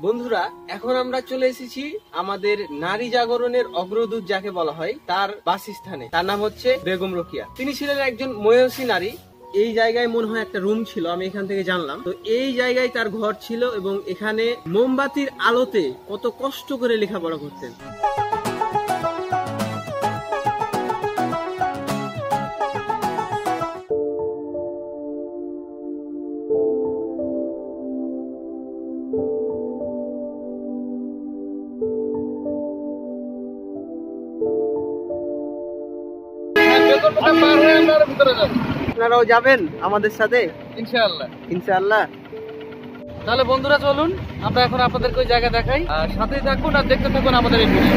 বন্ধুরা, এখন আমরা চলে এসেছি আমাদের নারী জাগরণের অগ্রদূত যাকে বলা হয় তার বাসস্থানে। তার নাম হচ্ছে বেগম রোকেয়া। তিনি ছিলেন একজন মহিষী নারী। এই জায়গায় মনে হয় একটা রুম ছিল, আমি এখান থেকে জানলাম। তো এই জায়গায় তার ঘর ছিল এবং এখানে মোমবাতির আলোতে কত কষ্ট করে লেখাপড়া করতেন। আপনারাও যাবেন আমাদের সাথে ইনশাআল্লাহ ইনশাআল্লাহ। তাহলে বন্ধুরা চলুন আমরা এখন আপনাদেরকে ওই জায়গা দেখাই, আর সাথেই থাকুন আর দেখতে থাকুন আমাদের এই ভিডিও।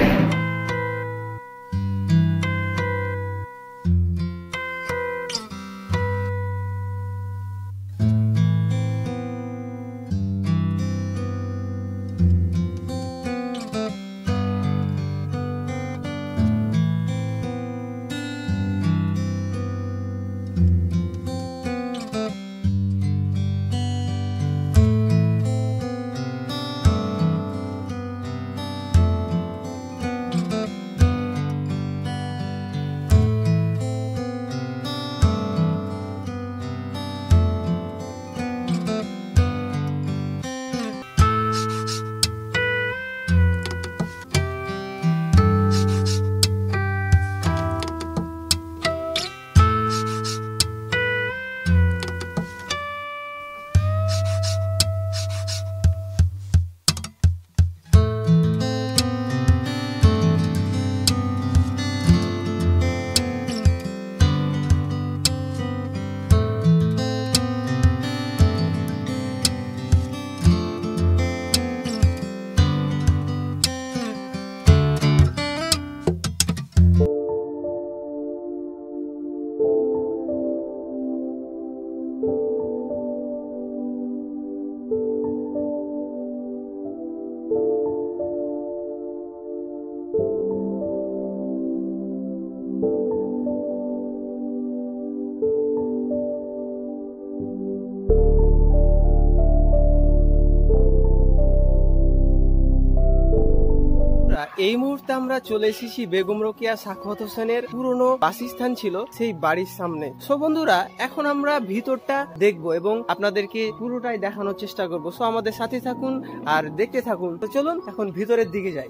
এই মুহূর্তে আমরা চলে এসেছি বেগম রোকেয়া সাখাওয়াত হোসেনের পুরনো বাসস্থান ছিল সেই বাড়ির সামনে। সো বন্ধুরা, এখন আমরা ভিতরটা দেখবো এবং আপনাদেরকে পুরোটাই দেখানোর চেষ্টা করবো। সো আমাদের সাথে থাকুন আর দেখতে থাকুন। তো চলুন এখন ভিতরের দিকে যাই।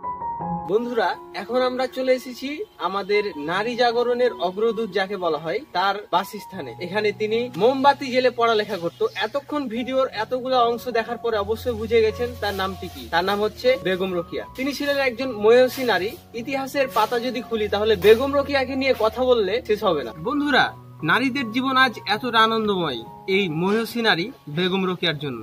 বন্ধুরা, এখন আমরা চলে এসেছি আমাদের নারী জাগরণের অগ্রদূত যাকে বলা হয় তার বাসস্থানে। এখানে তিনি মোমবাতি জেলে পড়ালেখা করতো। এতক্ষণ ভিডিওর এতগুলো অংশ দেখার পরে অবশ্যই বুঝে গেছেন তার নামটি কি। তার নাম হচ্ছে বেগম রোকেয়া। তিনি ছিলেন একজন মহিষী নারী। ইতিহাসের পাতা যদি খুলি তাহলে বেগম রোকেয়াকে নিয়ে কথা বললে শেষ হবে না। বন্ধুরা, নারীদের জীবন আজ এতটা আনন্দময় এই মহিষী নারী বেগম রোকেয়ার জন্য।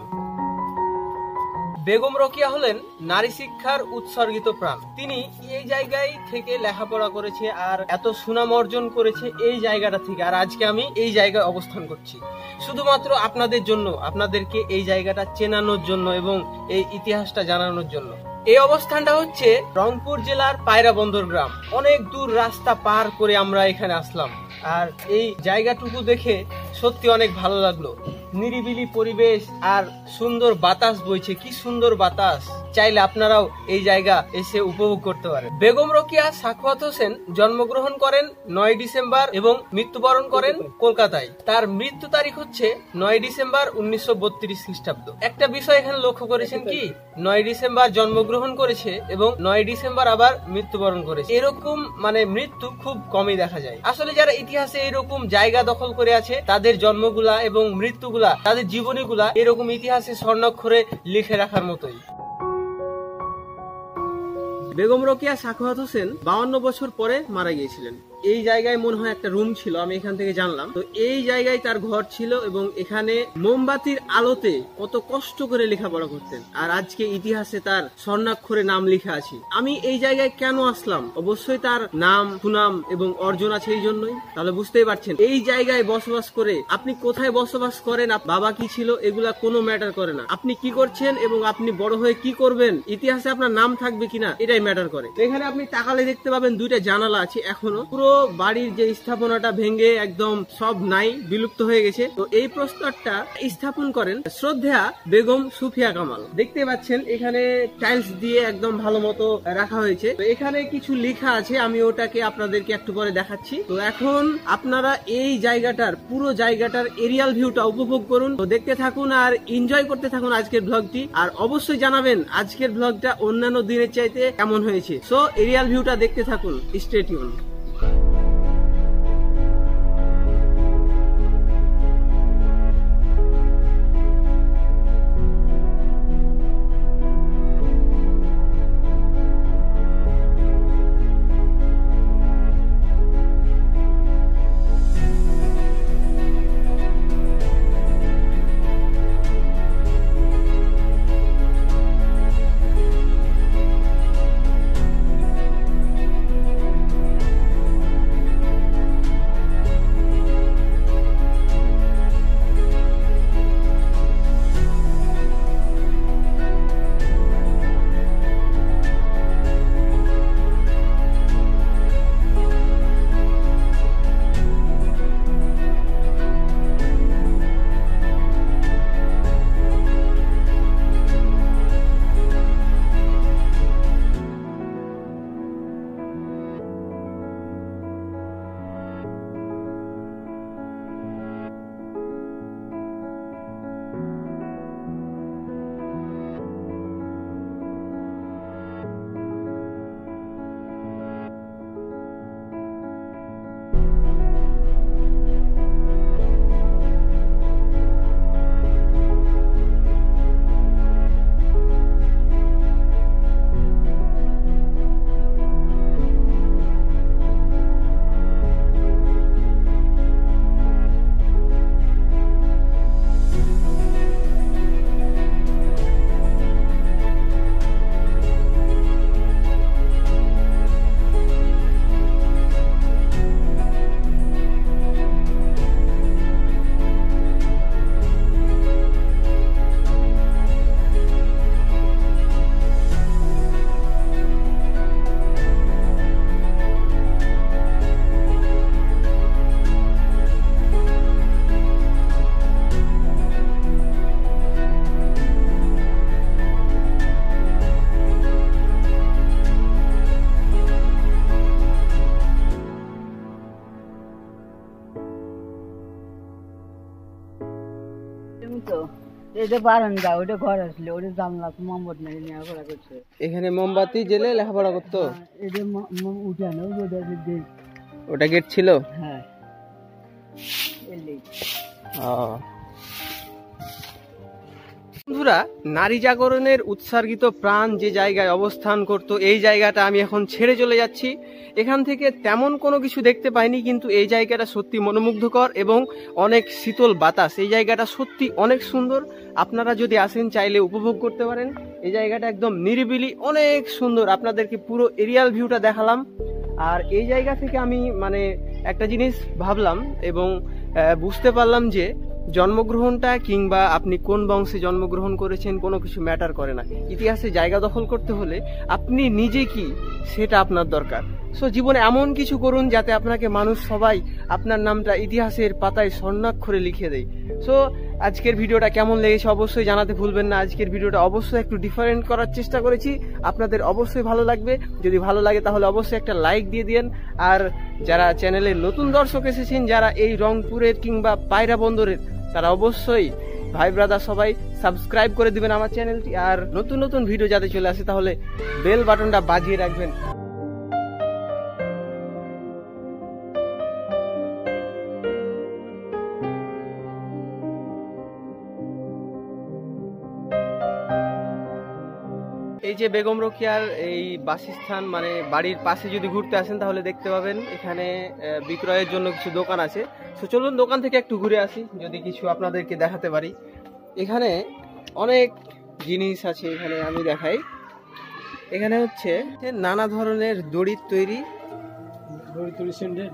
বেগম রোকেয়া হলেন নারী শিক্ষার উৎসর্গিত প্রাণ। তিনি এই জায়গায় থেকে লেখাপড়া করেছে আর এত সুনাম অর্জন করেছে এই জায়গাটা থেকে। আর আজকে আমি এই জায়গায় অবস্থান করছি শুধুমাত্র আপনাদের জন্য, আপনাদেরকে এই জায়গাটা চেনানোর জন্য এবং এই ইতিহাসটা জানানোর জন্য। এই অবস্থানটা হচ্ছে রংপুর জেলার পায়রা বন্দর গ্রাম। অনেক দূর রাস্তা পার করে আমরা এখানে আসলাম, আর এই জায়গাটুকু দেখে সত্যি অনেক ভালো লাগলো। নিরিবিলি পরিবেশ আর সুন্দর বাতাস বইছে। কি সুন্দর বাতাস! চাইলে আপনারাও এই জায়গা এসে উপভোগ করতে পারেন। বেগম রোকেয়া সাখাওয়াত হোসেন জন্মগ্রহণ করেন 9 ডিসেম্বর এবং মৃত্যুবরণ করেন কলকাতায়। তার মৃত্যু তারিখ হচ্ছে 9 ডিসেম্বর 1932 খ্রিস্টাব্দ। একটা বিষয় এখানে লক্ষ্য করেছেন কি, 9 ডিসেম্বর জন্মগ্রহণ করেছে এবং 9 ডিসেম্বর আবার মৃত্যুবরণ করেছে। এরকম মৃত্যু খুব কমই দেখা যায়। আসলে যারা ইতিহাসে এরকম জায়গা দখল করে আছে তাদের জন্মগুলা এবং মৃত্যুগুলা, তাদের জীবনীগুলা এরকম ইতিহাসে স্বর্ণাক্ষরে লিখে রাখার মতোই। বেগম রোকেয়া সাখাওয়াত হোসেন 52 বছর পরে মারা গিয়েছিলেন। এই জায়গায় মনে হয় একটা রুম ছিল, আমি এখান থেকে জানলাম। তো এই জায়গায় তার ঘর ছিল এবং এখানে মোমবাতির আলোতে কত কষ্ট করে লেখাপড়া করতেন। আর আজকে ইতিহাসে তার স্বর্ণাক্ষরে নাম লেখা আছে। আমি এই জায়গায় কেন আসলাম? অবশ্যই তার নাম, সুনাম এবং অর্জন আছে এই জন্যই। তাহলে বুঝতেই পারছেন এই জায়গায় বসবাস করে আপনি কোথায় বসবাস করেন, বাবা কি ছিল, এগুলা কোনো ম্যাটার করে না। আপনি কি করছেন এবং আপনি বড় হয়ে কি করবেন, ইতিহাসে আপনার নাম থাকবে কিনা, এটাই ম্যাটার করে। এখানে আপনি তাকালে দেখতে পাবেন দুইটা জানালা আছে, এখনো পুরো বাড়ির যে স্থাপনাটা ভেঙে একদম সব নাই, বিলুপ্ত হয়ে গেছে। তো এই প্রস্তরটা স্থাপন করেন শ্রদ্ধেয়া বেগম সুফিয়া কামাল। দেখতে পাচ্ছেন এখানে টাইলস দিয়ে একদম ভালো মতো রাখা হয়েছে। তো এখানে কিছু লেখা আছে, আমি ওটাকে আপনাদেরকে একটু পরে দেখাচ্ছি। তো এখন আপনারা এই জায়গাটার পুরো জায়গাটার এরিয়াল ভিউটা উপভোগ করুন। তো দেখতে থাকুন আর এনজয় করতে থাকুন আজকের ব্লগটি, আর অবশ্যই জানাবেন আজকের ব্লগটা অন্যান্য দিনের চাইতে কেমন হয়েছে। সো এরিয়াল ভিউটা দেখতে থাকুন, স্টে টিউন। এখানে মোমবাতি জেলে লেখাপড়া করতো, ওটা গেট ছিল। বন্ধুরা, নারী জাগরণের উৎসর্গিত প্রাণ যে জায়গায় অবস্থান করত, এই জায়গাটা আমি এখন ছেড়ে চলে যাচ্ছি। এখান থেকে তেমন কোনো কিছু দেখতে পাইনি, কিন্তু এই জায়গাটা সত্যি মনোমুগ্ধকর এবং অনেক শীতল বাতাস। এই জায়গাটা সত্যি অনেক সুন্দর। আপনারা যদি আসেন চাইলে উপভোগ করতে পারেন। এই জায়গাটা একদম নিরিবিলি, অনেক সুন্দর। আপনাদেরকে পুরো এরিয়াল ভিউটা দেখালাম। আর এই জায়গা থেকে আমি একটা জিনিস ভাবলাম এবং বুঝতে পারলাম যে জন্মগ্রহণটা কিংবা আপনি কোন বংশে জন্মগ্রহণ করেছেন কোনো কিছু ম্যাটার করে না। ইতিহাসে জায়গা দখল করতে হলে আপনি নিজে কি সেটা আপনার দরকার। সো জীবনে এমন কিছু করুন যাতে আপনাকে মানুষ সবাই আপনার নামটা ইতিহাসের পাতায় স্বর্ণাক্ষরে লিখে দেয়। সো আজকের ভিডিওটা কেমন লেগেছে অবশ্যই জানাতে ভুলবেন না। আজকের ভিডিওটা অবশ্যই একটু ডিফারেন্ট করার চেষ্টা করেছি, আপনাদের অবশ্যই ভালো লাগবে। যদি ভালো লাগে তাহলে অবশ্যই একটা লাইক দিয়ে দিন। আর যারা চ্যানেলের নতুন দর্শক এসেছেন, যারা এই রংপুরের কিংবা পায়রা বন্দরের, তারা অবশ্যই ভাই ব্রাদার সবাই সাবস্ক্রাইব করে দিবেন আমার চ্যানেলটি। আর নতুন নতুন ভিডিও যাতে চলে আসে তাহলে বেল বাটনটা বাজিয়ে রাখবেন। এই যে বেগম রোকেয়ার এই বাসস্থান বাড়ির পাশে যদি ঘুরতে আসেন তাহলে দেখতে পাবেন এখানে বিক্রয়ের জন্য কিছু দোকান আছে। তো চলুন দোকান থেকে একটু ঘুরে আসি, যদি কিছু আপনাদেরকে দেখাতে পারি। এখানে অনেক জিনিস আছে, এখানে আমি দেখাই। এখানে হচ্ছে নানা ধরনের দড়ির তৈরি, স্যান্ডেল,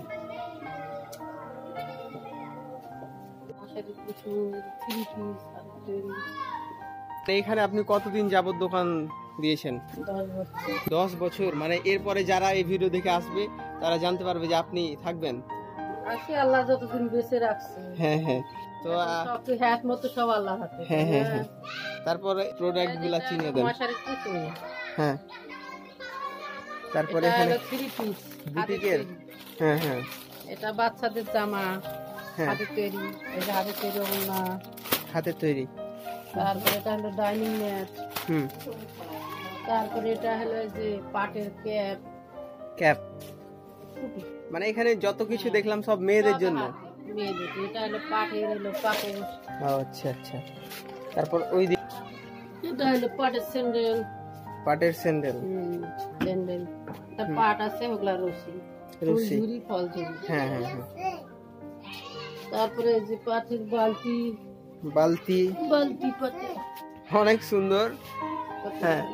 এখানে আপনি কতদিন যাবত দোকান দিয়েছেন? 10 বছর। 10 বছর, মানে এরপরে যারা এই ভিডিও দেখে আসবে তারা জানতে পারবে যে আপনি থাকবেন। আছি আল্লাহ যতদিন বেঁচে রাখছে। হ্যাঁ হ্যাঁ। তো সব হাত মতো সব আল্লাহ হাতে। হ্যাঁ হ্যাঁ হ্যাঁ। তারপরে প্রোডাক্ট গুলা চিনিয়ে দেন। মশারি কিছু নেই। হ্যাঁ। তারপরে এটা এখানে হলো 3 পিস বুটিকের। হ্যাঁ হ্যাঁ এটা বাচ্চাদের জামা হ্যাঁ। হাতে তৈরি, এটা হাতে তৈরি ওড়না। হাতের তৈরি। তারপরে এটা হলো ডাইনিং ম্যাট। হুম। তারপরে এটা হলো যে পাটের ক্যাপ। ক্যাপ, মানে এখানে যত কিছু দেখলাম সব মেয়েদের জন্য। মেয়েদের, এটা হলো পাটের, হলো পাপোশ। ও আচ্ছা আচ্ছা। তারপর ওই দিক এটা হলো পাটের স্যান্ডেল। পাটের স্যান্ডেল। স্যান্ডেল তা পাট আছে ওগুলা রশি, রশি। ঝুরি, ফল ঝুরি। হ্যাঁ হ্যাঁ হ্যাঁ। তারপরে এই যে পাটের বালতি। বালতি। বালতি পাতে অনেক সুন্দর। হ্যাঁ।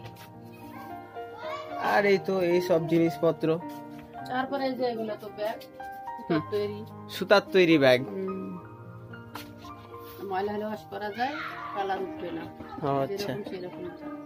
আর এই তো এই সব জিনিসপত্র। তারপরে এই যে এগুলো তো ব্যাগ তৈরি, সুতার তৈরি ব্যাগ। ময়লা হলে ওয়াশ করা যায়, কালার উঠবে না। ও আচ্ছা। যেরকম সেরকম।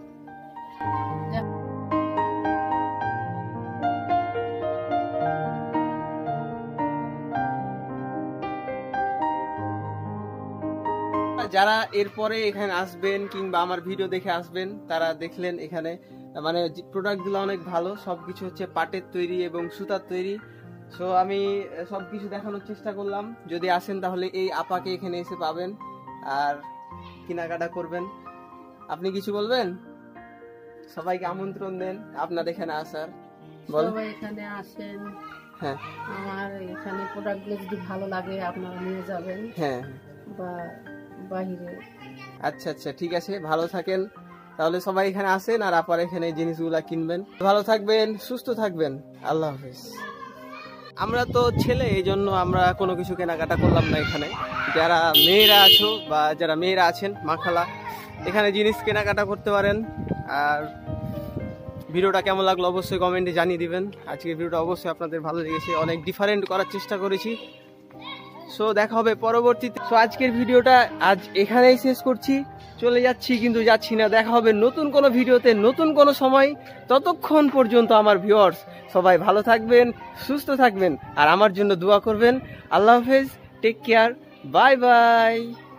যারা এরপরে এখানে আসবেন কিংবা আমার ভিডিও দেখে আসবেন তারা দেখলেন এখানে মানে প্রোডাক্টগুলো অনেক ভালো, সবকিছু হচ্ছে পাটের তৈরি এবং সুতার তৈরি। সো আমি সবকিছু দেখানোর চেষ্টা করলাম। যদি আসেন তাহলে এই আপাকে এখানে এসে পাবেন আর কেনাকাটা করবেন। আপনি কিছু বলবেন? সবাইকে আমন্ত্রণ দেন আপনার এখানে আসার। সবাই এখানে আসেন। হ্যাঁ। আমার এখানে প্রোডাক্টগুলো যদি ভালো লাগে আপনারা নিয়ে যাবেন। হ্যাঁ। বা বাহিরে। আচ্ছা আচ্ছা, ঠিক আছে, ভালো থাকেন। তাহলে সবাই এখানে আসেন আর আপার এখানে এই জিনিসগুলা কিনবেন। ভালো থাকবেন, সুস্থ থাকবেন। আল্লাহ হাফেজ। আমরা তো ছেলে, এই জন্য আমরা কোনো কিছু কেনাকাটা করলাম না এখানে। যারা মেয়েরা আছো বা যারা মেয়েরা আছেন মা খালা, এখানে জিনিস কেনাকাটা করতে পারেন। আর ভিডিওটা কেমন লাগলো অবশ্যই কমেন্টে জানিয়ে দিবেন। আজকের ভিডিওটা অবশ্যই আপনাদের ভালো লেগেছে, অনেক ডিফারেন্ট করার চেষ্টা করেছি। সো দেখা হবে পরবর্তীতে। সো আজকের ভিডিওটা আজ এখানেই শেষ করছি, চলে যাচ্ছি কিন্তু যাচ্ছি না। দেখা হবে নতুন কোনো ভিডিওতে নতুন কোনো সময়। ততক্ষণ পর্যন্ত আমার ভিউয়ার্স সবাই ভালো থাকবেন, সুস্থ থাকবেন আর আমার জন্য দোয়া করবেন। আল্লাহ হাফেজ, টেক কেয়ার, বাই বাই।